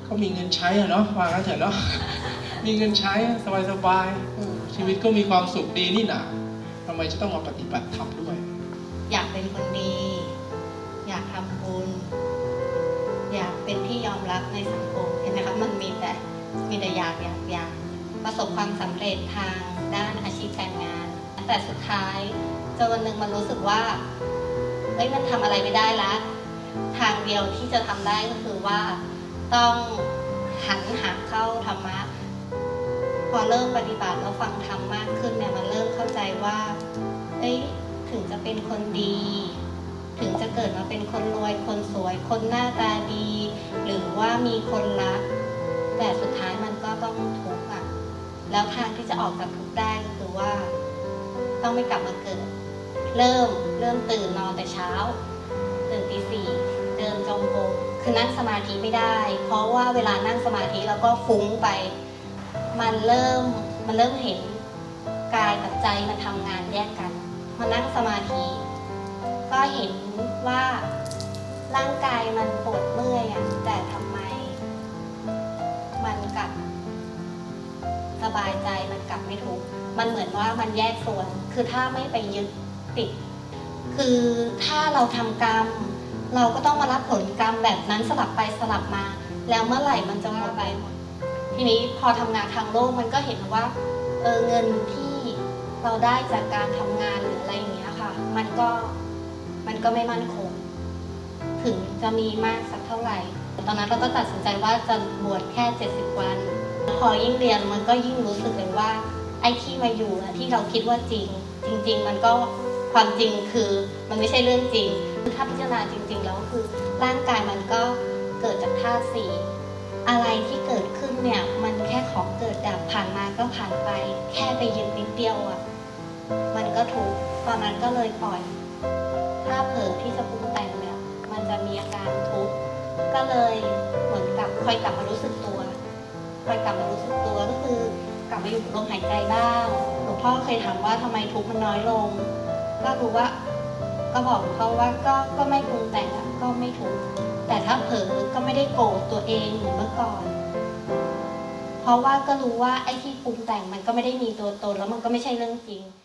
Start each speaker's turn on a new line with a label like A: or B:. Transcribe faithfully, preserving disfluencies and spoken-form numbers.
A: เขามีเงินใช้อะเนาะว่างั้นเถอะเนาะมีเงินใช้สบายๆชีวิตก็มีความสุขดีนี่หนาทำไมจะต้องมาปฏิบัติธรรมด้วย
B: อยากเป็นคนดีอยากทำบุญอยากเป็นที่ยอมรับในสังคมเห็นไหมคะมันมีแต่มีแต่อยากอยากอยากประสบความสำเร็จทางด้านอาชีพการงานแต่สุดท้ายจนวันหนึ่งมันรู้สึกว่าเฮ้ยมันทำอะไรไม่ได้ละทางเดียวที่จะทำได้ก็คือว่าต้องหันหักเข้าธรรมะพอเริ่มปฏิบัติแล้วฟังธรรมมากขึ้นเนี่ยมันเริ่มเข้าใจว่าเอ้ยถึงจะเป็นคนดีถึงจะเกิดมาเป็นคนรวยคนสวยคนหน้าตาดีหรือว่ามีคนรักแต่สุดท้ายมันก็ต้องทุกข์อ่ะแล้วทางที่จะออกจากทุกข์ได้ก็คือว่าต้องไม่กลับมาเกิดเริ่มเริ่มตื่นนอนแต่เช้าตื่นตีสี่เดินจงกรมคือนั่งสมาธิไม่ได้เพราะว่าเวลานั่งสมาธิแล้วก็ฟุ้งไปมันเริ่มมันเริ่มเห็นกายกับใจมันทำงานแยกกันมานั่งสมาธิก็เห็นว่าร่างกายมันปวดเมื่อยอ่ะแต่ทำไมมันกลับสบายใจมันกลับไม่ทุกข์มันเหมือนว่ามันแยกส่วนคือถ้าไม่ไปยึดติดคือถ้าเราทำกรรมเราก็ต้องมารับผลกรรมแบบนั้นสลับไปสลับมาแล้วเมื่อไหร่มันจะหมดไปทีนี้พอทำงานทางโลกมันก็เห็นว่าเออเงินที่เราได้จากการทำงานหรืออะไรอย่างเงี้ยค่ะมันก็มันก็ไม่มั่นคงถึงจะมีมากสักเท่าไหร่ตอนนั้นเราก็ตัดสินใจว่าจะบวชแค่เจ็ดสิบวันพอยิ่งเรียนมันก็ยิ่งรู้สึกเลยว่าไอ้ที่มาอยู่นะที่เราคิดว่าจริงจริงๆมันก็ความจริงคือมันไม่ใช่เรื่องจริงถ้าพิจารณาจริงๆแล้วคือร่างกายมันก็เกิดจากธาตุสี่อะไรที่เกิดขึ้นเนี่ยมันแค่ของเกิดดับผ่านมาก็ผ่านไปแค่ไปยึดนิดเดียวอ่ะมันก็ทุกข์ตอนนั้นก็เลยปล่อยถ้าเผลอที่จะปรุงแต่งเนี่ยมันจะมีอาการทุกข์ก็เลยเหมือนกับคอยกลับมารู้สึกตัวคอยกลับมารู้สึกตัวก็คือกลับมาอยู่กับลมหายใจบ้างหลวงพ่อเคยถามว่าทำไมทุกข์มันน้อยลงก็รู้ว่าก็บอกเขาว่าก็ก็ไม่ปรุงแต่งก็ไม่ทุกข์แต่ถ้าเผลอก็ไม่ได้โกรธตัวเองเหมือนเมื่อก่อนเพราะว่าก็รู้ว่าไอ้ที่ปรุงแต่งมันก็ไม่ได้มีตัวตนแล้วมันก็ไม่ใช่เรื่องจริง